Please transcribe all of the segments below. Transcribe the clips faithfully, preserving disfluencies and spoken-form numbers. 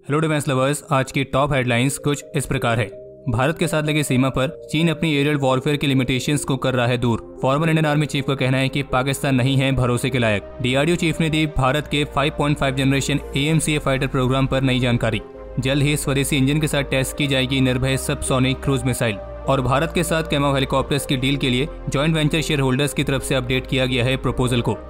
Hello defence lovers, आज की top headlines कुछ इस प्रकार है। भारत के साथ लगे सीमा पर चीन अपनी एरियल वॉरफेयर की लिमिटेशंस को कर रहा है दूर। फॉर्मर इंडियन आर्मी चीफ का कहना है कि पाकिस्तान नहीं है भरोसे के लायक। डीआरडीओ चीफ ने दी भारत के five point five generation AMCA fighter program पर नई जानकारी। जल्द ही स्वदेशी इंजन के साथ टेस्ट की जाएगी निर्भय सबसोनिक क्रूज मिसाइल। और भारत के साथ कैमाउ हेलीकॉप्टर्स की डील के लिए जॉइंट वेंचर शेयर होल्डर्स की तरफ से अपडेट किया गया है प्रपोजल को।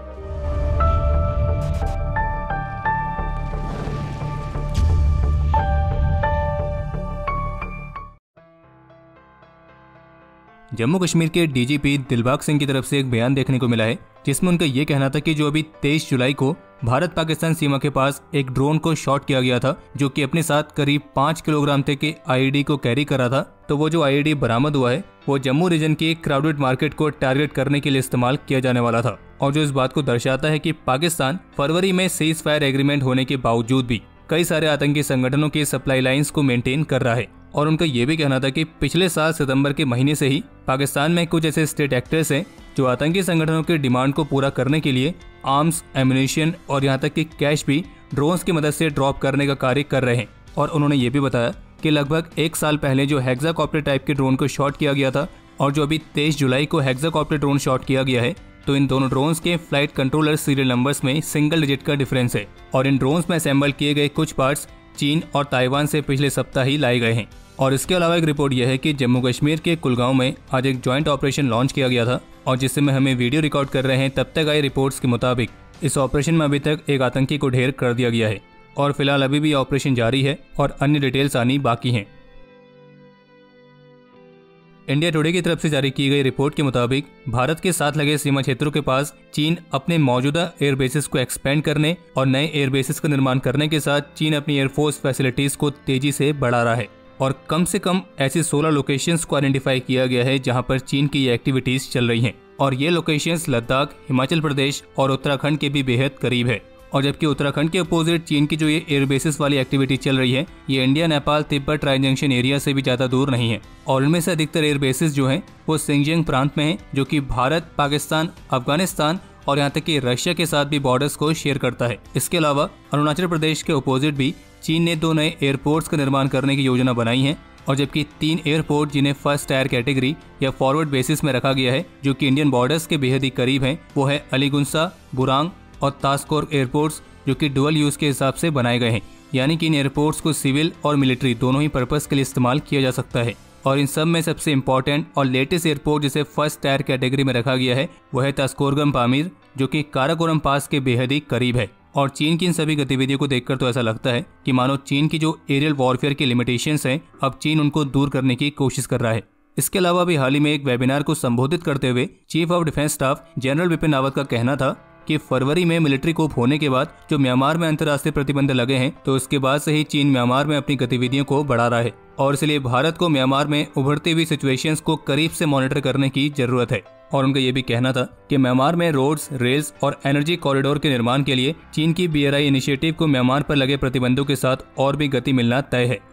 जम्मू कश्मीर के डीजीपी दिलबाग सिंह की तरफ से एक बयान देखने को मिला है, जिसमें उनका ये कहना था कि जो अभी तेईस जुलाई को भारत पाकिस्तान सीमा के पास एक ड्रोन को शॉट किया गया था, जो कि अपने साथ करीब पाँच किलोग्राम तक के आईईडी को कैरी कर रहा था। तो वो जो आईईडी बरामद हुआ है वो जम्मू रीजन की क्राउडेड मार्केट को टारगेट करने के लिए इस्तेमाल किया जाने वाला था, और जो इस बात को दर्शाता है कि पाकिस्तान फरवरी में सीज फायर एग्रीमेंट होने के बावजूद भी कई सारे आतंकी संगठनों की सप्लाई लाइंस को मेंटेन कर रहा है। और उनका ये भी कहना था कि पिछले साल सितंबर के महीने से ही पाकिस्तान में कुछ ऐसे स्टेट एक्टर्स हैं जो आतंकी संगठनों की डिमांड को पूरा करने के लिए आर्म्स, एम्युनिशन और यहाँ तक कि कैश भी ड्रोन्स की मदद से ड्रॉप करने का कार्य कर रहे हैं। और उन्होंने ये भी बताया कि लगभग एक साल पहले जो हेक्साकॉप्टर टाइप के ड्रोन को शॉट किया गया था और जो अभी तेईस जुलाई को हेक्साकॉप्टर ड्रोन शॉट किया गया है, तो इन दोनों ड्रोन्स के फ्लाइट कंट्रोलर सीरियल नंबर्स में सिंगल डिजिट का डिफरेंस है। और इन ड्रोन्स में असेंबल किए गए कुछ पार्ट्स चीन और ताइवान से पिछले सप्ताह ही लाए गए हैं। और इसके अलावा एक रिपोर्ट यह है कि जम्मू कश्मीर के कुलगांव में आज एक जॉइंट ऑपरेशन लॉन्च किया गया था, और जिससे में हमें वीडियो रिकॉर्ड कर रहे हैं तब तक आई रिपोर्ट्स के मुताबिक इस ऑपरेशन में अभी तक एक आतंकी को ढेर कर दिया गया है। और फिलहाल अभी भी ऑपरेशन जारी है और अन्य डिटेल्स आनी बाकी हैं। इंडिया टुडे की तरफ से जारी की गई रिपोर्ट के मुताबिक भारत के साथ लगे सीमा क्षेत्रों के पास चीन अपने मौजूदा एयरबेसेस को एक्सपेंड करने और नए एयरबेसेस का निर्माण करने के साथ चीन अपनी एयरफोर्स फैसिलिटीज को तेजी से बढ़ा रहा है। और कम से कम ऐसी सोलह लोकेशंस को आइडेंटिफाई किया गया है जहां पर चीन की ये एक्टिविटीज चल रही हैं। और ये लोकेशंस लद्दाख, हिमाचल प्रदेश और उत्तराखंड के भी बेहद करीब है। और जबकि उत्तराखंड के अपोजिट चीन की जो ये एयरबेसेस वाली एक्टिविटी चल रही है, ये India, Nepal, Tibet tri junction area से भी ज्यादा दूर नहीं है। और इनमें से अधिकतर एयरबेसेस जो हैं वो सिंगजियांग प्रांत में हैं, जो कि भारत, पाकिस्तान, अफगानिस्तान और यहाँ तक कि रशिया के साथ भी बॉर्डर्स को शेयर करता है। इसके अलावा अरुणाचल प्रदेश के अपोजिट भी चीन ने दो नए एयरपोर्ट्स का निर्माण करने की योजना बनाई है। और जबकि तीन एयरपोर्ट जिन्हें फर्स्ट टायर कैटेगरी या फॉरवर्ड बेसिस में रखा गया है, जो कि इंडियन बॉर्डर्स के बेहद ही करीब हैं, वो है अलीगुंसा, बुरांग और तास्कोर एयरपोर्ट्स, जो कि डुअल यूज के हिसाब से बनाए गए हैं। यानी कि इन एयरपोर्ट्स को सिविल और मिलिट्री दोनों ही पर्पस के लिए इस्तेमाल किया जा सकता है। और इन सब में सबसे इम्पोर्टेंट और लेटेस्ट एयरपोर्ट जिसे फर्स्ट टायर कैटेगरी में रखा गया है वह है तास्कोरगम पामीर, जो कि काराकोरम पास के बेहद ही करीब है। और चीन की इन सभी गतिविधियों को देखकर तो ऐसा लगता है कि मानो चीन की जो एरियल वॉरफेयर की लिमिटेशंस हैं, अब चीन उनको दूर करने की कोशिश कर रहा है। इसके अलावा भी हाल ही में एक वेबिनार को संबोधित करते हुए chief of defence staff general Bipin Rawat का कहना था कि फरवरी में मिलिट्री कूप होने के बाद जो म्यांमार में अंतर्राष्ट्रीय प्रतिबंध लगे हैं, तो उसके बाद से ही चीन म्यांमार में अपनी गतिविधियों को बढ़ा रहा है। और इसलिए भारत को म्यांमार में उभरती हुई सिचुएशंस को करीब से मॉनिटर करने की जरूरत है। और उनका ये भी कहना था कि म्यांमार में रोड्स, रेल्स और एनर्जी कॉरिडोर के निर्माण के लिए चीन की बीआरआई इनिशिएटिव को म्यांमार पर लगे प्रतिबंधों के साथ और भी गति मिलना तय है।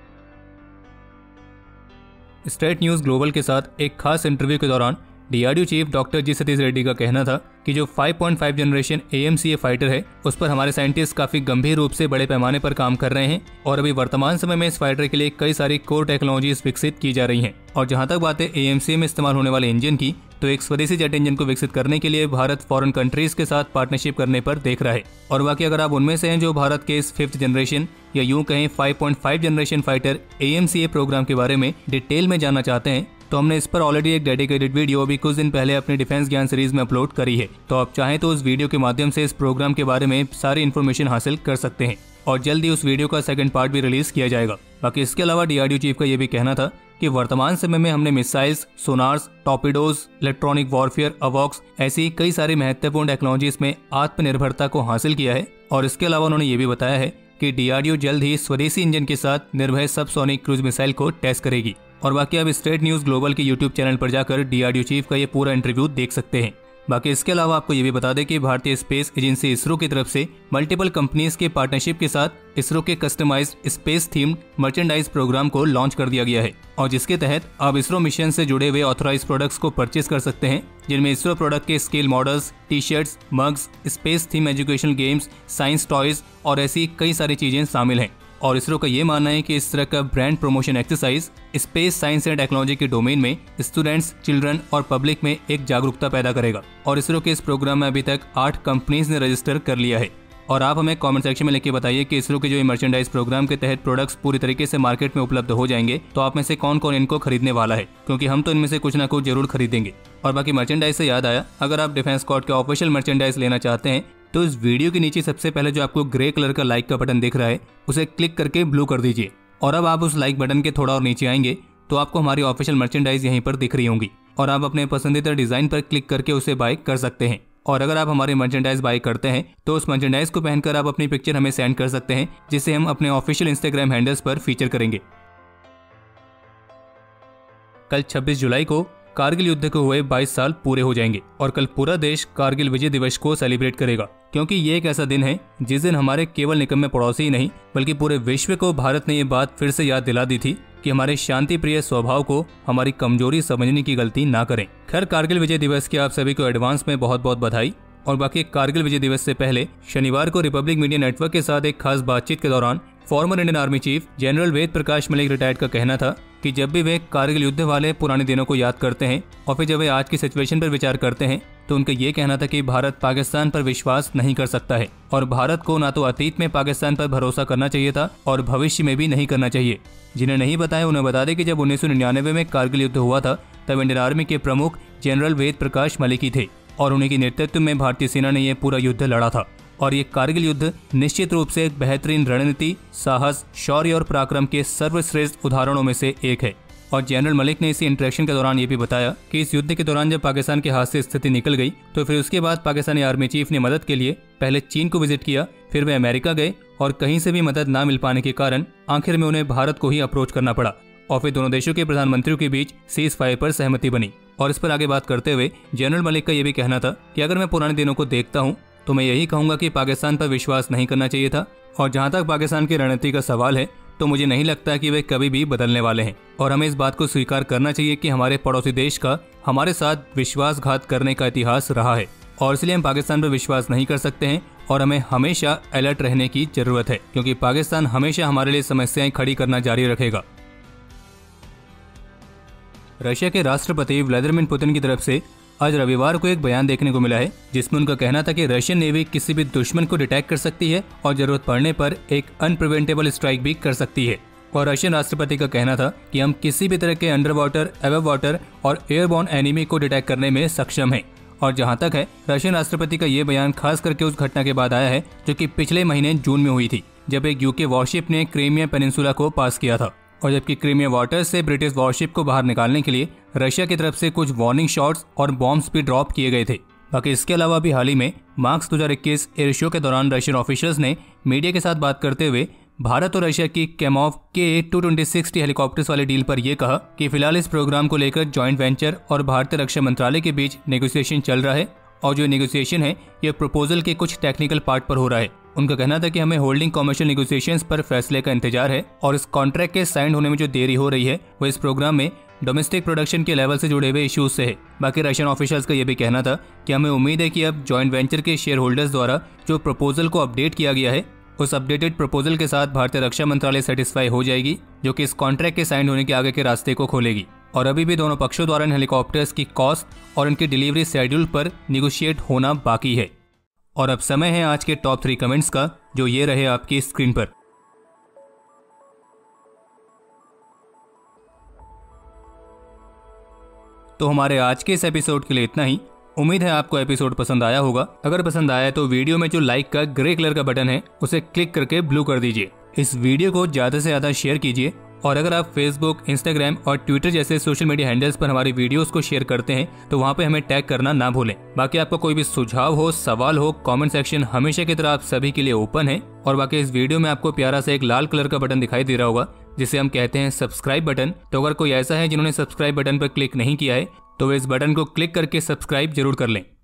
स्टेट न्यूज ग्लोबल के साथ एक खास इंटरव्यू के दौरान DRDO chief doctor G Satish Reddy का कहना था कि जो five point five generation AMCA fighter है, उस पर हमारे साइंटिस्ट काफी गंभीर रूप से बड़े पैमाने पर काम कर रहे हैं। और अभी वर्तमान समय में इस फाइटर के लिए कई सारी कोर टेक्नोलॉजीज विकसित की जा रही हैं। और जहां तक बात है एएमसीए में इस्तेमाल होने वाले इंजन की, तो एक स्वदेशी जेट इंजन को विकसित करने के लिए भारत फॉरेन कंट्रीज के साथ पार्टनरशिप करने पर देख रहा है। और बाकी अगर आप उनमें से हैं जो भारत के इस फिफ्थ जनरेशन या यूं कहें five point five generation fighter AMCA program के बारे में डिटेल में जानना चाहते हैं, तो हमने इस पर ऑलरेडी एक डेडिकेटेड वीडियो अभी कुछ दिन पहले अपने डिफेंस ज्ञान सीरीज में अपलोड करी है। तो आप चाहें तो उस वीडियो के माध्यम से इस प्रोग्राम के बारे में सारी इन्फॉर्मेशन हासिल कर सकते हैं। और जल्दी उस वीडियो का सेकंड पार्ट भी रिलीज किया जाएगा। बाकी इसके अलावा डीआरडीओ चीफ का ये भी कहना था कि वर्तमान समय में हमने missiles, sonars, torpedoes, electronic warfare, अवॉक्स ऐसी कई सारी महत्वपूर्ण टेक्नोलॉजीज में आत्मनिर्भरता को हासिल किया है। और इसके अलावा उन्होंने ये भी बताया है कि डीआरडीओ जल्द ही स्वदेशी इंजन के साथ निर्भय सबसोनिक क्रूज मिसाइल को टेस्ट करेगी। और बाकी आप स्टेट न्यूज ग्लोबल के यूट्यूब चैनल पर जाकर डीआरडीओ चीफ का ये पूरा इंटरव्यू देख सकते हैं। बाकी इसके अलावा आपको ये भी बता दें कि भारतीय स्पेस एजेंसी इसरो की तरफ से मल्टीपल कंपनीज के पार्टनरशिप के साथ इसरो के customized space themed merchandise program को लॉन्च कर दिया गया है। और जिसके तहत आप इसरो मिशन से जुड़े हुए ऑथराइज प्रोडक्ट्स को परचेज कर सकते हैं, जिनमें इसरो प्रोडक्ट के scale models, T shirts, mugs, space theme educational games, science toys और ऐसी कई सारी चीजें शामिल हैं। और इसरो का ये मानना है कि इस तरह का brand promotion exercise space science and technology के डोमेन में स्टूडेंट्स, चिल्ड्रन और पब्लिक में एक जागरूकता पैदा करेगा। और इसरो के इस प्रोग्राम में अभी तक आठ कंपनीज ने रजिस्टर कर लिया है। और आप हमें कमेंट सेक्शन में लिख के बताइए कि इसरो के जो मर्चेंडाइज प्रोग्राम के तहत प्रोडक्ट्स पूरी तरीके से मार्केट में उपलब्ध हो जाएंगे तो आप में से कौन कौन इनको खरीदने वाला है, क्योंकि हम तो इनमें से कुछ ना कुछ जरूर खरीदेंगे। और बाकी मर्चेंडाइज से याद आया, अगर आप डिफेंस कॉर्ड के ऑफिशियल मर्चेंडाइज लेना चाहते हैं तो इस वीडियो के नीचे सबसे पहले जो आपको ग्रे कलर का लाइक का बटन दिख रहा है उसे क्लिक करके ब्लू कर दीजिए। और अब आप उस लाइक बटन के थोड़ा और नीचे आएंगे तो आपको हमारी ऑफिशियल मर्चेंडाइज यहीं पर दिख रही होंगी और आप अपने पसंदीदा डिजाइन पर क्लिक करके उसे बाय कर सकते हैं। और अगर आप हमारे मर्चेंडाइज बाय करते हैं तो उस मर्चेंडाइज को पहनकर आप अपनी पिक्चर हमें सेंड कर सकते हैं, जिसे हम अपने ऑफिशियल इंस्टाग्राम हैंडल्स पर फीचर करेंगे। कल छब्बीस जुलाई को कारगिल युद्ध को हुए बाईस साल पूरे हो जाएंगे और कल पूरा देश कारगिल विजय दिवस को सेलिब्रेट करेगा, क्योंकि ये एक ऐसा दिन है जिस दिन हमारे केवल निकम्मे पड़ोसी ही नहीं बल्कि पूरे विश्व को भारत ने ये बात फिर से याद दिला दी थी कि हमारे शांति प्रिय स्वभाव को हमारी कमजोरी समझने की गलती ना करें। खैर, कारगिल विजय दिवस की आप सभी को एडवांस में बहुत बहुत बधाई। और बाकी कारगिल विजय दिवस से पहले शनिवार को रिपब्लिक मीडिया नेटवर्क के साथ एक खास बातचीत के दौरान former Indian army chief general Ved Prakash Malik retired का कहना था कि जब भी वे कारगिल युद्ध वाले पुराने दिनों को याद करते हैं और फिर जब वे आज की सिचुएशन पर विचार करते हैं तो उनका ये कहना था कि भारत पाकिस्तान पर विश्वास नहीं कर सकता है और भारत को ना तो अतीत में पाकिस्तान पर भरोसा करना चाहिए था और भविष्य में भी नहीं करना चाहिए। जिन्हें नहीं बताया उन्हें बता दें कि जब उन्नीस सौ निन्यानवे में कारगिल युद्ध हुआ था तब इंडियन आर्मी के प्रमुख जनरल वेद प्रकाश मलिक ही थे और उन्हीं के नेतृत्व में भारतीय सेना ने यह पूरा युद्ध लड़ा था। और ये कारगिल युद्ध निश्चित रूप से एक बेहतरीन रणनीति, साहस, शौर्य और पराक्रम के सर्वश्रेष्ठ उदाहरणों में से एक है। और जनरल मलिक ने इसी इंटरेक्शन के दौरान ये भी बताया कि इस युद्ध के दौरान जब पाकिस्तान के हाथ से स्थिति निकल गई तो फिर उसके बाद पाकिस्तानी आर्मी चीफ ने मदद के लिए पहले चीन को विजिट किया, फिर वे अमेरिका गए और कहीं से भी मदद ना मिल पाने के कारण आखिर में उन्हें भारत को ही अप्रोच करना पड़ा और फिर दोनों देशों के प्रधानमंत्रियों के बीच सीज फायर पर सहमति बनी। और इस पर आगे बात करते हुए जनरल मलिक का यह भी कहना था कि अगर मैं पुराने दिनों को देखता हूँ तो मैं यही कहूंगा कि पाकिस्तान पर विश्वास नहीं करना चाहिए था। और जहां तक पाकिस्तान की रणनीति का सवाल है तो मुझे नहीं लगता कि वे कभी भी बदलने वाले हैं और हमें इस बात को स्वीकार करना चाहिए कि हमारे पड़ोसी देश का हमारे साथ विश्वासघात करने का इतिहास रहा है और इसलिए हम पाकिस्तान पर विश्वास नहीं कर सकते हैं और हमें हमेशा अलर्ट रहने की जरूरत है, क्योंकि पाकिस्तान हमेशा हमारे लिए समस्याएं खड़ी करना जारी रखेगा। रशिया के राष्ट्रपति व्लादिमीर पुतिन की तरफ से आज रविवार को एक बयान देखने को मिला है जिसमें उनका कहना था कि रशियन नेवी किसी भी दुश्मन को डिटेक्ट कर सकती है और जरूरत पड़ने पर एक अनप्रिवेंटेबल स्ट्राइक भी कर सकती है। और रशियन राष्ट्रपति का कहना था कि हम किसी भी तरह के अंडर वाटर, एबव वाटर और एयरबॉर्न एनिमी को डिटेक्ट करने में सक्षम हैं। और जहां तक है, रशियन राष्ट्रपति का ये बयान खास करके उस घटना के बाद आया है जो कि पिछले महीने जून में हुई थी, जब एक यूके वॉरशिप ने क्रीमिया पेनिनसुला को पास किया था और जबकि क्रीमिया वाटर्स से ब्रिटिश वॉरशिप को बाहर निकालने के लिए रशिया की तरफ से कुछ वार्निंग शॉट्स और बॉम्ब्स भी ड्रॉप किए गए थे। बाकी इसके अलावा भी हाल ही में मार्च दो हज़ार इक्कीस एयर शो के दौरान रशियन ऑफिशियल्स ने मीडिया के साथ बात करते हुए भारत और रशिया की Kamov K two twenty six T helicopters वाले डील पर यह कहा कि फिलहाल इस प्रोग्राम को लेकर जॉइंट वेंचर और भारतीय रक्षा मंत्रालय के बीच नेगोशिएशन चल रहा है और जो नेगोशिएशन है यह प्रपोजल के कुछ टेक्निकल पार्ट पर हो रहा है। उनका कहना था कि हमें होल्डिंग कमर्शियल नेगोशिएशंस पर फैसले का इंतजार है और इस कॉन्ट्रैक्ट के साइन होने में जो देरी हो रही है वो इस प्रोग्राम में डोमेस्टिक प्रोडक्शन के लेवल से जुड़े हुए इश्यूज से है। बाकी रशियन ऑफिशियल्स का यह भी कहना था कि हमें उम्मीद है कि अब जॉइंट वेंचर के शेयर होल्डर्स द्वारा जो प्रपोजल को अपडेट किया गया है उस अपडेटेड प्रपोजल के साथ भारतीय रक्षा मंत्रालय सेटिस्फाई हो जाएगी, जो कि इस कॉन्ट्रैक्ट के साइन होने के आगे के रास्ते को खोलेगी। और अभी भी दोनों पक्षों द्वारा इन हेलीकॉप्टर्स की कॉस्ट और इनकी डिलीवरी शेड्यूल पर निगोशिएट होना बाकी है। और अब समय है आज के टॉप थ्री कमेंट्स का, जो ये रहे आपकी स्क्रीन पर। तो हमारे आज के इस एपिसोड के लिए इतना ही। उम्मीद है आपको एपिसोड पसंद आया होगा। अगर पसंद आया तो वीडियो में जो लाइक का ग्रे कलर का बटन है उसे क्लिक करके ब्लू कर दीजिए। इस वीडियो को ज्यादा से ज्यादा शेयर कीजिए और अगर आप फेसबुक, इंस्टाग्राम और ट्विटर जैसे सोशल मीडिया हैंडल्स पर हमारी वीडियोस को शेयर करते हैं तो वहाँ पे हमें टैग करना ना भूलें। बाकी आपका कोई भी सुझाव हो, सवाल हो, कमेंट सेक्शन हमेशा की तरह आप सभी के लिए ओपन है। और बाकी इस वीडियो में आपको प्यारा सा एक लाल कलर का बटन दिखाई दे रहा होगा जिसे हम कहते हैं सब्सक्राइब बटन। तो अगर कोई ऐसा है जिन्होंने सब्सक्राइब बटन पर क्लिक नहीं किया है तो वे इस बटन को क्लिक करके सब्सक्राइब जरूर कर लें।